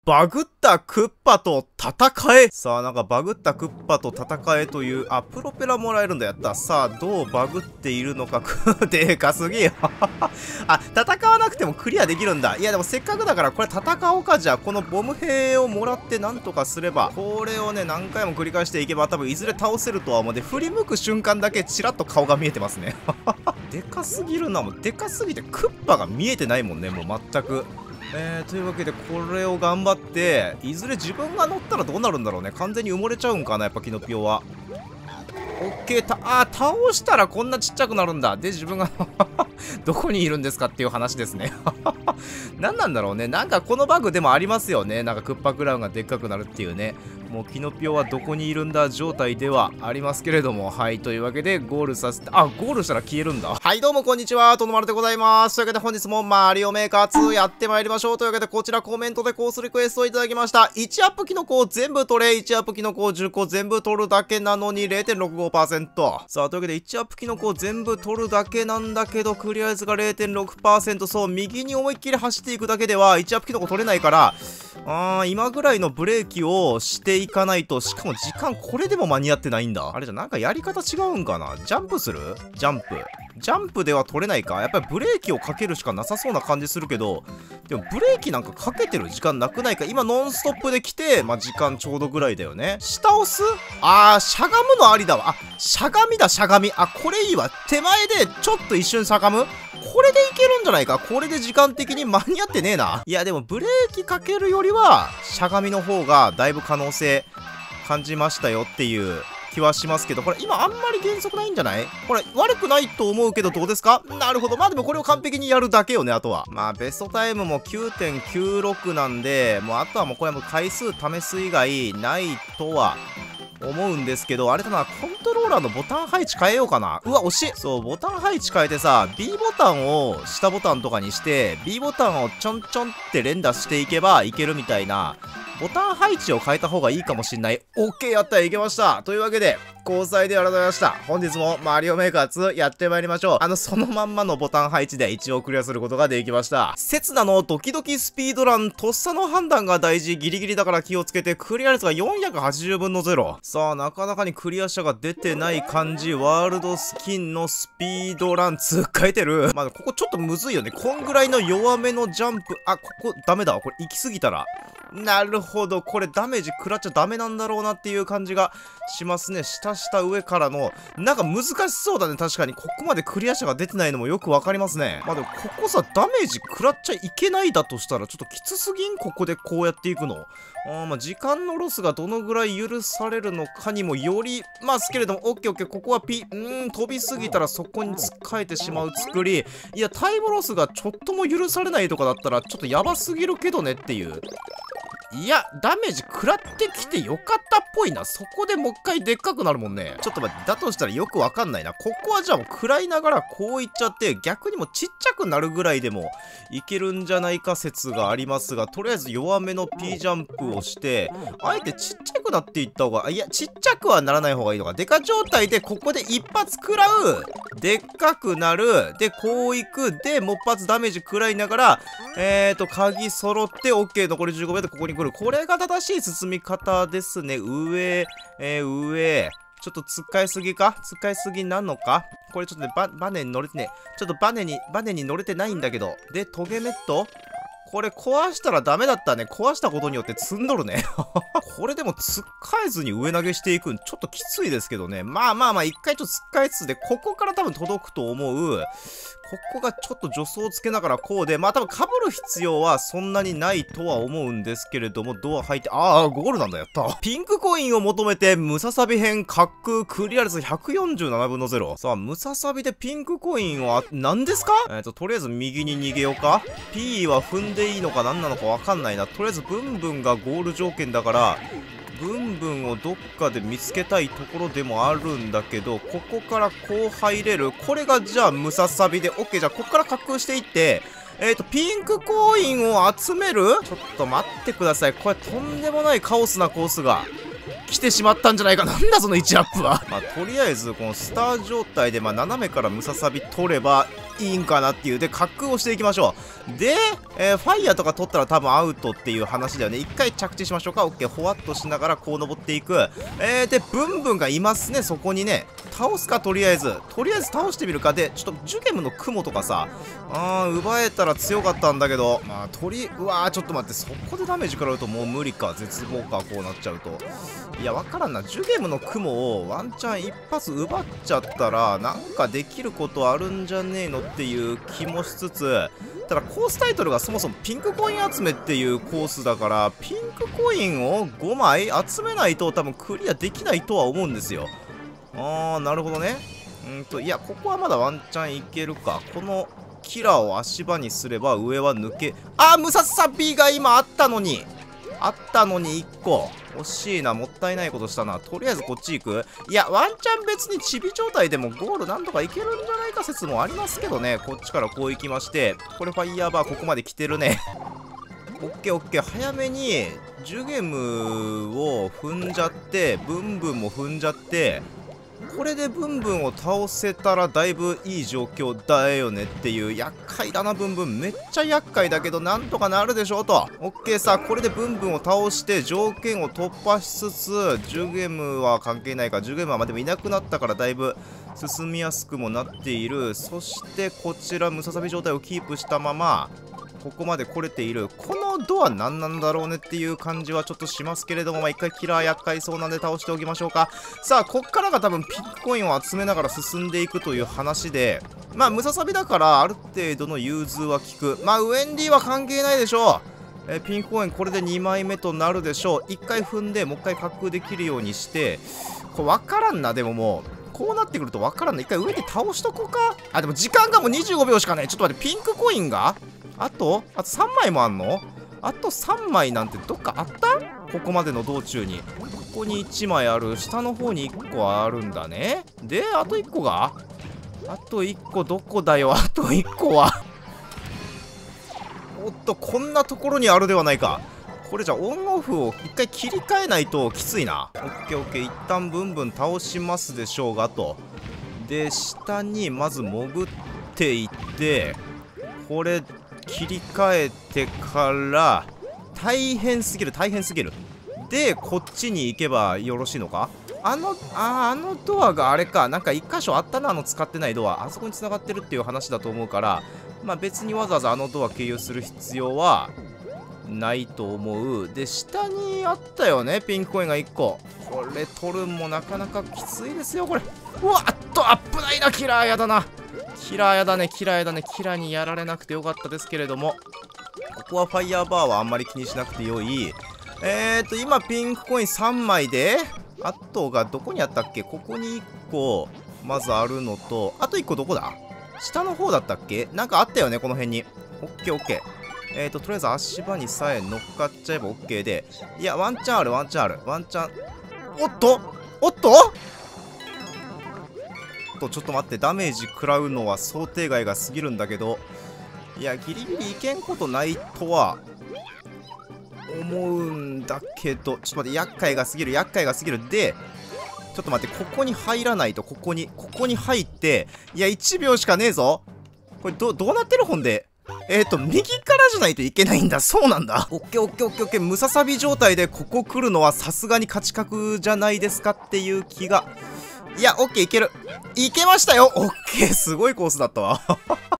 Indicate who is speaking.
Speaker 1: バグったクッパと戦え。さあ、なんかバグったクッパと戦えという、プロペラもらえるんだ。やった。さあ、どうバグっているのか。でかすぎ。戦わなくてもクリアできるんだ。いや、でもせっかくだからこれ戦おうか。じゃあ、このボム兵をもらってなんとかすれば、これをね、何回も繰り返していけば多分いずれ倒せるとは思う。で、振り向く瞬間だけチラッと顔が見えてますね。でかすぎるな。もうでかすぎてクッパが見えてないもんね。もう全く。というわけでこれを頑張っていずれ自分が乗ったらどうなるんだろうね。完全に埋もれちゃうんかな、やっぱキノピオは。オッケー。倒したらこんなちっちゃくなるんだ。で自分がどこにいるんですかっていう話ですね。何なんだろうね。なんかこのバグでもありますよね。なんかクッパクラウンがでっかくなるっていうね。もうキノピオはどこにいるんだ状態ではありますけれども。はい、というわけでゴールさせて、ゴールしたら消えるんだ。はい、どうもこんにちは、とのまるでございます。というわけで本日もマリオメーカー2やってまいりましょう。というわけでこちらコメントでコースリクエストをいただきました。1アップキノコを全部取れ、1アップキノコを10個全部取るだけなのに 0.65%。さあ、というわけで1アップキノコを全部取るだけなんだけど、クリア率が 0.6%。そう、右に思いっきり走っていくだけでは1アップキノコ取れないから、今ぐらいのブレーキをしていかないと。しかも時間これでも間に合ってないんだ。あれじゃなんかやり方違うんかな。ジャンプする？ジャンプでは取れないか。やっぱりブレーキをかけるしかなさそうな感じするけど、でもブレーキなんかかけてる時間なくないか。今ノンストップで来て、時間ちょうどぐらいだよね。下押す？しゃがむのありだわ。しゃがみだ、しゃがみ。これいいわ。手前でちょっと一瞬しゃがむ。これでいけるんじゃないか。これで時間的に間に合ってねえな。いやでもブレーキかけるよりはしゃがみの方がだいぶ可能性感じましたよっていう気はしますけど、これ今あんまり減速ないんじゃない？これ悪くないと思うけどどうですか？なるほど。でもこれを完璧にやるだけよね、あとは。ベストタイムも 9.96 なんで、もうあとはもうこれも回数試す以外ないとは思うんですけど、あれだな、コントローラーのボタン配置変えようかな。うわ、惜しい。そう、ボタン配置変えてさ、B ボタンを下ボタンとかにして、B ボタンをちょんちょんって連打していけばいけるみたいな、ボタン配置を変えた方がいいかもしんない。オッケー、やったらいけました。というわけで、交際で改めました。本日もマリオメーカー2やってまいりましょう。そのまんまのボタン配置で一応クリアすることができました。刹那のドキドキスピードラン、とっさの判断が大事、ギリギリだから気をつけて、クリア率が480分の0。さあ、なかなかにクリア者が出てない感じ。ワールドスキンのスピードラン2書いてる。ここちょっとむずいよね。こんぐらいの弱めのジャンプ。ここダメだわ。これ行き過ぎたら。なるほど。これダメージ食らっちゃダメなんだろうなっていう感じがしますね。下上からの、なんか難しそうだね。確かに。ここまでクリア者が出てないのもよくわかりますね。でもここさ、ダメージ食らっちゃいけないだとしたら、ちょっときつすぎん？ここでこうやっていくの。時間のロスがどのぐらい許されるのかにもよりますけれども、オッケーオッケー。ここは飛びすぎたらそこに突っかえてしまう作り。いや、タイムロスがちょっとも許されないとかだったら、ちょっとやばすぎるけどねっていう。いや、ダメージ食らってきてよかったっぽいな。そこでもう一回でっかくなるもんね。ちょっと待って、だとしたらよくわかんないな。ここはじゃあもう食らいながらこういっちゃって、逆にもちっちゃくなるぐらいでもいけるんじゃないか説がありますが、とりあえず弱めの P ジャンプをして、あえてちっちゃくなっていった方が、いや、ちっちゃくはならない方がいいのか。デカ状態でここで一発食らう。でっかくなる。で、こういく。で、もう一発ダメージ食らいながら、鍵揃って、OK、残り15秒でここに来る。これが正しい進み方ですね。上。ちょっとつっかえすぎか？つっかえすぎなのか？これちょっとね、バネに乗れてね。ちょっとバネに乗れてないんだけど。で、トゲネット？これ壊したらダメだったね。壊したことによって積んどるね。これでもつっかえずに上投げしていくん、ちょっときついですけどね。一回ちょっとつっかえつつで、ここから多分届くと思う。ここがちょっと助走をつけながらこうで、多分被る必要はそんなにないとは思うんですけれども、ドア入って、ゴールなんだ、やった。ピンクコインを求めて、ムササビ編滑空クリア率147分の0。さあ、ムササビでピンクコインは何ですか？とりあえず右に逃げようか。P は踏んでいいのか何なのかわかんないな。とりあえずブンブンがゴール条件だから、ブンブンをどっかで見つけたいところでもあるんだけど、ここからこう入れる。これがじゃあムササビで OK。 じゃあここから滑空していって、ピンクコインを集める。ちょっと待ってください。これとんでもないカオスなコースが来てしまったんじゃないか。なんだその1アップは。とりあえずこのスター状態で斜めからムササビ取ればいいんかなっていう。で、滑空をしていきましょう。で、ファイヤーとか取ったら多分アウトっていう話だよね。一回着地しましょうか。オッケー。ほわっとしながらこう登っていく。で、ブンブンがいますね、そこにね。倒すか、とりあえず。とりあえず倒してみるか。で、ちょっとジュゲムの雲とかさ、奪えたら強かったんだけど、まあ、うわー、ちょっと待って、そこでダメージ食らうともう無理か。絶望か、こうなっちゃうと。いや、わからんな。ジュゲムの雲をワンチャン一発奪っちゃったら、なんかできることあるんじゃねえのっていう気もしつつ、ただコースタイトルがそもそもピンクコイン集めっていうコースだから、ピンクコインを5枚集めないと多分クリアできないとは思うんですよ。なるほどね。いや、ここはまだワンチャンいけるか。このキラーを足場にすれば上は抜け、ムササビが今あったのに1個。惜しいな。もったいないことしたな。とりあえずこっち行く。いや、ワンチャン別にチビ状態でもゴールなんとかいけるんじゃないか説もありますけどね。こっちからこう行きまして。これファイヤーバーここまで来てるね。オッケーオッケー。早めにジュゲムを踏んじゃって、ブンブンも踏んじゃって、これでブンブンを倒せたらだいぶいい状況だよねっていう。厄介だな、ブンブン。めっちゃ厄介だけどなんとかなるでしょうと。オッケーさ。これでブンブンを倒して条件を突破しつつ、ジュゲムは関係ないか。ジュゲムはまあでもいなくなったからだいぶ進みやすくもなっている。そしてこちらムササビ状態をキープしたままここまで来れている。このドア何なんだろうねっていう感じはちょっとしますけれども、まあ、一回キラー厄介そうなんで倒しておきましょうか。さあ、こっからが多分ピンクコインを集めながら進んでいくという話で、まあ、ムササビだからある程度の融通は効く。まあ、ウェンディは関係ないでしょう。ピンクコインこれで2枚目となるでしょう。1回踏んでもう1回滑空できるようにして、これ分からんな。でももうこうなってくると分からんな。1回上で倒しとこうか。でも時間がもう25秒しかない。ちょっと待って、ピンクコインがあと3枚もあんの？あと3枚なんてどっかあった？ここまでの道中に。ここに1枚ある。下の方に1個あるんだね。で、あと1個が？あと1個どこだよ、あと1個は。おっと、こんなところにあるではないか。これじゃあオンオフを1回切り替えないときついな。オッケーオッケー。一旦ブンブン倒しますでしょうがと。で、下にまず潜っていって、これ、切り替えてから大変すぎる。でこっちに行けばよろしいのか。あのドアがあれか。なんか1箇所あったな、使ってないドア。あそこに繋がってるっていう話だと思うから、まあ別にわざわざあのドア経由する必要はないと思う。で、下にあったよね、ピンクコインが1個。これ取るんもなかなかきついですよ、これ。うわっと、危ないな。キラーやだな。キラーやだね。キラーにやられなくてよかったですけれども、ここはファイヤーバーはあんまり気にしなくてよい。今ピンクコイン3枚で、あとがどこにあったっけ。ここに1個まずあるのと、あと1個どこだ。下の方だったっけ。なんかあったよね、この辺に。オッケーオッケー。とりあえず足場にさえ乗っかっちゃえば OK で、いやワンチャンある。ワンチャン。おっとちょっと待って。ダメージ食らうのは想定外が過ぎるんだけど、いやギリギリいけんことないとは思うんだけど、ちょっと待って。厄介が過ぎる。でちょっと待って。ここに入らないと。ここに入って、いや1秒しかねえぞ。これどうなってる。ほんで右からじゃないといけないんだ。そうなんだ。オッケー。ムササビ状態でここ来るのはさすがに勝ち確じゃないですかっていう気が。いや、オッケー、いける。いけましたよ。オッケー、すごいコースだったわ。